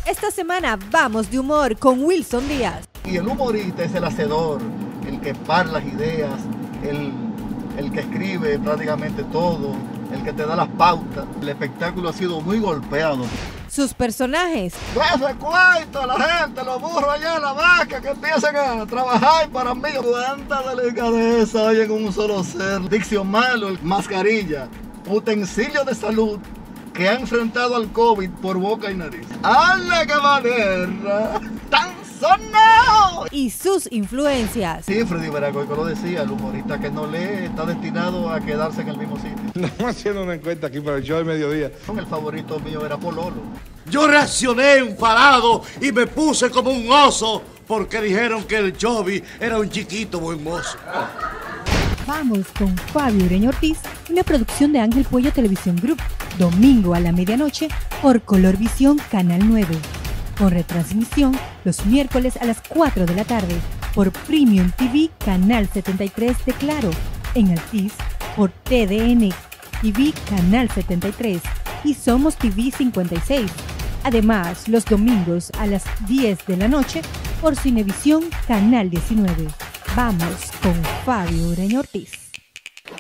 Esta semana vamos de humor con Wilson Díaz. Y el humorista es el hacedor, el que para las ideas, el que escribe prácticamente todo, el que te da las pautas. El espectáculo ha sido muy golpeado. Sus personajes. ¡Ese cuento! La gente, los burros allá en la vaca que empiezan a trabajar para mí. ¡Cuánta delicadeza hay en un solo ser! Dicción malo, mascarilla, utensilio de salud que ha enfrentado al COVID por boca y nariz. ¡Hala, qué manera! ¡Tan sonado! Y sus influencias. Sí, Freddy Veragoico lo decía, el humorista que no lee está destinado a quedarse en el mismo sitio. Estamos haciendo una encuesta aquí para el show de mediodía. El favorito mío era Pololo. Yo reaccioné enfadado y me puse como un oso porque dijeron que el Chovy era un chiquito buen mozo. Vamos con Fabio Ureña Ortiz, una producción de Ángel Pollo Televisión Group, domingo a la medianoche por Colorvisión Canal 9. Con retransmisión los miércoles a las 4 de la tarde por Premium TV Canal 73 de Claro, en Altiz por TDN TV Canal 73 y Somos TV 56. Además, los domingos a las 10 de la noche por Cinevisión Canal 19. Vamos con Fabio Ureña Ortiz.